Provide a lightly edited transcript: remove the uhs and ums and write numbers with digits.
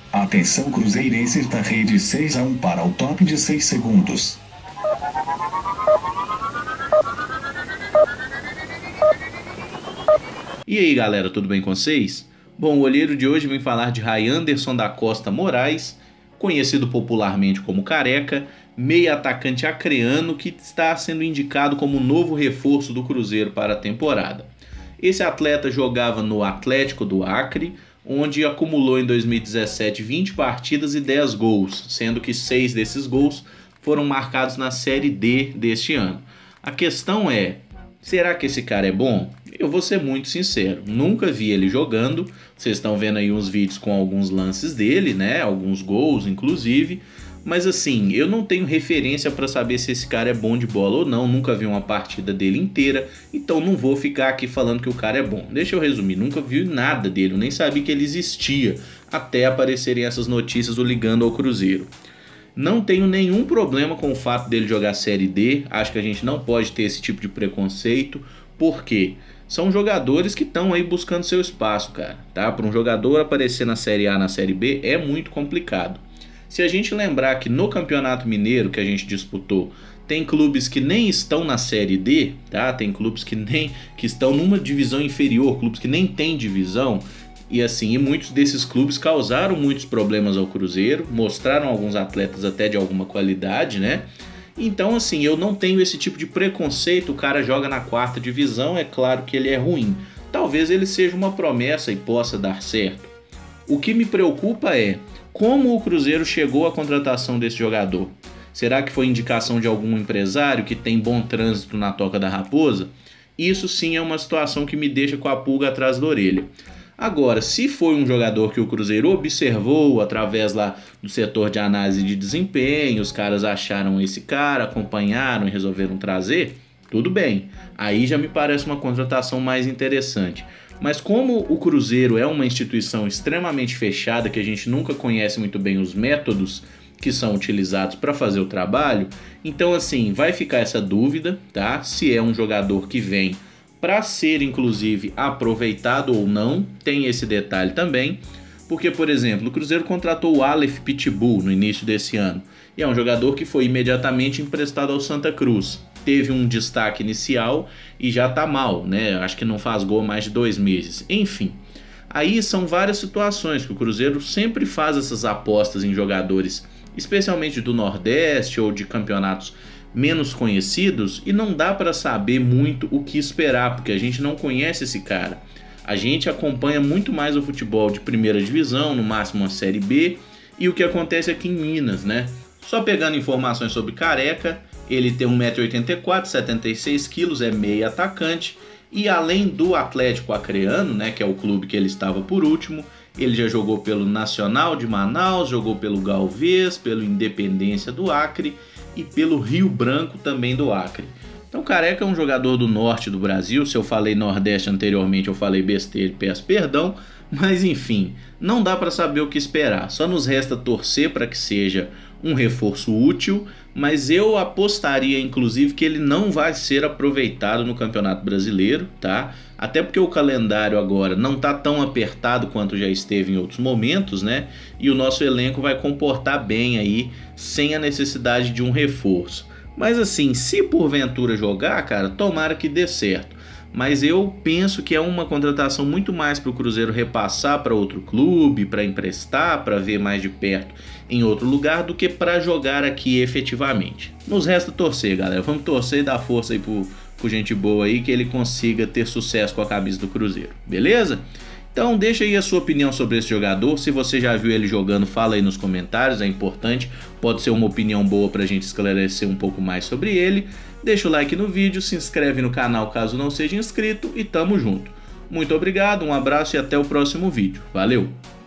Atenção cruzeirenses da rede 6-1 para o top de 6 segundos. E aí galera, tudo bem com vocês? Bom, o olheiro de hoje vem falar de Rayanderson da Costa Moraes, conhecido popularmente como Careca, meio atacante acreano que está sendo indicado como novo reforço do Cruzeiro para a temporada. Esse atleta jogava no Atlético do Acre, onde acumulou em 2017 20 partidas e 10 gols, sendo que 6 desses gols foram marcados na Série D deste ano. A questão é, será que esse cara é bom? Eu vou ser muito sincero, nunca vi ele jogando. Vocês estão vendo aí uns vídeos com alguns lances dele, né? Alguns gols, inclusive. Mas assim, eu não tenho referência para saber se esse cara é bom de bola ou não. Nunca vi uma partida dele inteira, então não vou ficar aqui falando que o cara é bom. Deixa eu resumir, nunca vi nada dele, eu nem sabia que ele existia, até aparecerem essas notícias o ligando ao Cruzeiro. Não tenho nenhum problema com o fato dele jogar Série D, acho que a gente não pode ter esse tipo de preconceito, porque são jogadores que estão aí buscando seu espaço, cara, tá? Para um jogador aparecer na Série A, na Série B, é muito complicado. Se a gente lembrar que no Campeonato Mineiro que a gente disputou, tem clubes que nem estão na Série D, tá? Tem clubes que estão numa divisão inferior, clubes que nem têm divisão. E assim, muitos desses clubes causaram muitos problemas ao Cruzeiro, mostraram alguns atletas até de alguma qualidade, né? Então assim, eu não tenho esse tipo de preconceito. O cara joga na 4ª divisão, é claro que ele é ruim. Talvez ele seja uma promessa e possa dar certo. O que me preocupa é como o Cruzeiro chegou à contratação desse jogador. Será que foi indicação de algum empresário que tem bom trânsito na Toca da Raposa? Isso sim é uma situação que me deixa com a pulga atrás da orelha. Agora, se foi um jogador que o Cruzeiro observou através lá do setor de análise de desempenho, os caras acharam esse cara, acompanharam e resolveram trazer, tudo bem. Aí já me parece uma contratação mais interessante. Mas como o Cruzeiro é uma instituição extremamente fechada, que a gente nunca conhece muito bem os métodos que são utilizados para fazer o trabalho, então assim, vai ficar essa dúvida, tá? Se é um jogador que vem para ser inclusive aproveitado ou não, tem esse detalhe também, porque por exemplo, o Cruzeiro contratou o Aleph Pitbull no início desse ano, e é um jogador que foi imediatamente emprestado ao Santa Cruz. Teve um destaque inicial e já tá mal, né? Acho que não faz gol há mais de 2 meses. Enfim, aí são várias situações que o Cruzeiro sempre faz essas apostas em jogadores, especialmente do Nordeste ou de campeonatos menos conhecidos, e não dá para saber muito o que esperar, porque a gente não conhece esse cara. A gente acompanha muito mais o futebol de 1ª divisão, no máximo a Série B, e o que acontece aqui em Minas, né? Só pegando informações sobre Careca, ele tem 1,84 m, 76 kg, é meio atacante, e além do Atlético Acreano, né, que é o clube que ele estava por último, ele já jogou pelo Nacional de Manaus, jogou pelo Galvez, pelo Independência do Acre e pelo Rio Branco também do Acre. Então Careca é um jogador do norte do Brasil. Se eu falei Nordeste anteriormente, eu falei besteira e peço perdão, mas enfim, não dá para saber o que esperar. Só nos resta torcer para que seja um reforço útil, mas eu apostaria inclusive que ele não vai ser aproveitado no Campeonato Brasileiro, tá? Até porque o calendário agora não tá tão apertado quanto já esteve em outros momentos, né? E o nosso elenco vai comportar bem aí, sem a necessidade de um reforço. Mas assim, se porventura jogar, cara, tomara que dê certo. Mas eu penso que é uma contratação muito mais para o Cruzeiro repassar para outro clube, para emprestar, para ver mais de perto em outro lugar, do que para jogar aqui efetivamente. Nos resta torcer, galera. Vamos torcer e dar força aí por gente boa aí, que ele consiga ter sucesso com a camisa do Cruzeiro, beleza? Então deixa aí a sua opinião sobre esse jogador. Se você já viu ele jogando, fala aí nos comentários, é importante. Pode ser uma opinião boa pra gente esclarecer um pouco mais sobre ele. Deixa o like no vídeo, se inscreve no canal caso não seja inscrito e tamo junto. Muito obrigado, um abraço e até o próximo vídeo. Valeu!